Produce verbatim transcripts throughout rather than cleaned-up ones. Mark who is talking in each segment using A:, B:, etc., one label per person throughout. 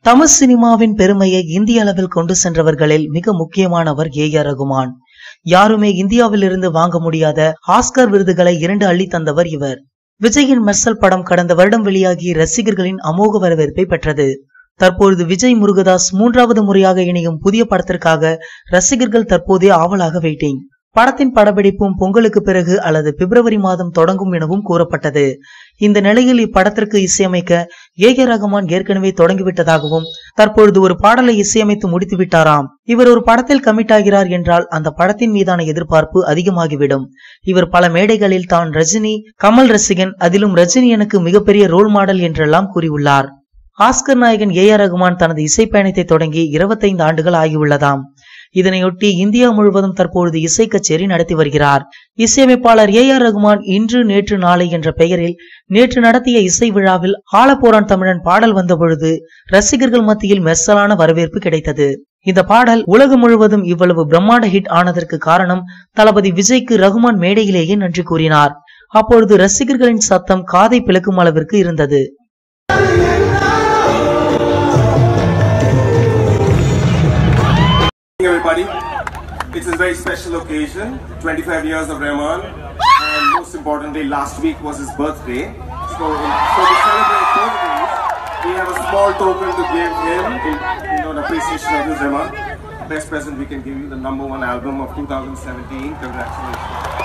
A: தமிழ் சினிமாவின் பெருமையை இந்திய அளவில் கொண்டு சென்றவர்களில் மிக முக்கியமானவர் ஏ ஆர் ரகுமான். யாருமே இந்தியாவில் இருந்து வாங்க முடியாத ஆஸ்கர் விருதுகளை இரண்டு அள்ளி தந்தவர் இவர். விஜயின் மெர்சல் படம் கடந்த வருடம் வெளியாகி ரசிகர்களின் அமோக வரவேற்பை பெற்றது. தற்பொழுது விஜய் முருகதாஸ் மூன்றாவது முறையாக இணையும் புதிய படத்திற்காக ரசிகர்கள் தற்போதே ஆவலாக வெயிட்டிங். படத்தின் படப்பிடிப்பும் பொங்கலுக்கு பிறகு அல்லது பிப்ரவரி மாதம் தொடங்கும் எனவும் கூறப்பட்டது. இந்த நிலையில் இப்படத்திற்கு இசையமைக்க ஏ ஆர் ரகுமான் ஏற்கனவே தொடங்கிவிட்டதாகவும் தற்பொழுது ஒரு பாடலை இசையமைத்து முடித்து விட்டாராம். இவர் ஒரு படத்தில் கமிட் ஆகிறார் என்றால் அந்த படத்தின் மீதான எதிர்பார்ப்பு அதிகமாகிவிடும். இவர் பல மேடைகளில் தான் ரஜினி கமல் ரசிகன், அதிலும் ரஜினி எனக்கு மிகப்பெரிய ரோல் மாடல் என்றெல்லாம் கூறியுள்ளார். ஆஸ்கர் நாயகன் ஏ ஆர் ரகுமான் தனது இசை பயணத்தை தொடங்கி இருபத்தைந்து ஆண்டுகள் ஆகியுள்ளதாம். இதனையொட்டி இந்தியா முழுவதும் தற்பொழுது இசை கச்சேரி நடத்தி வருகிறார். இசையமைப்பாளர் ஏ ஆர் ரகுமான் இன்று நேற்று நாளை என்ற பெயரில் நேற்று நடத்திய இசை விழாவில் ஆலப்போரான் தமிழன் பாடல் வந்த பொழுது ரசிகர்கள் மத்தியில் மெர்சலான வரவேற்பு கிடைத்தது. இந்த பாடல் உலகம் முழுவதும் இவ்வளவு பிரம்மாண்ட ஹிட் ஆனதற்கு காரணம் தளபதி விஜய்க்கு ரகுமான் மேடையிலேயே நன்றி கூறினார். அப்பொழுது ரசிகர்களின் சத்தம் காதை பிளக்கும் அளவிற்கு இருந்தது.
B: Everybody, it's a very special occasion, twenty-five years of Rahman, and most importantly last week was his birthday. So, so to celebrate birthdays, we have a small token to give him in, you know, in appreciation of his Rahman. Best present we can give you, the number one album of two thousand seventeen. Congratulations.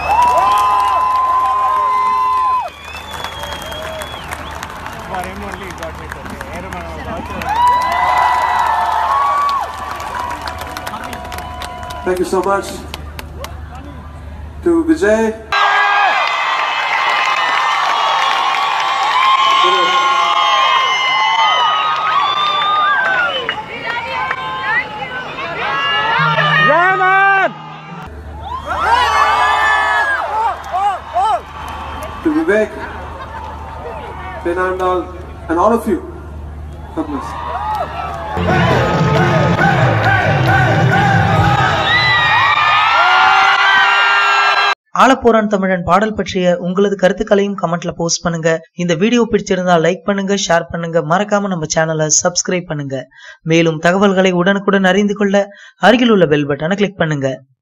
C: Thank you so much to Vijay.
B: Rahman!
C: To Vivek, Fernandal, and all of you. God bless.
A: ஆலப்போரான் தமிழன் பாடல் பற்றிய உங்களது கருத்துக்களையும் கமெண்ட்ல post பண்ணுங்க. இந்த video பிடிச்சிருந்தா like பண்ணுங்க, ஷேர் பண்ணுங்க, மறக்காம நம்ம சேனலை சப்ஸ்கிரைப் பண்ணுங்க. மேலும் தகவல்களை உடனுக்குடன் அறிந்து கொள்ள அருகில் உள்ள பெல் பட்டனை கிளிக் பண்ணுங்க.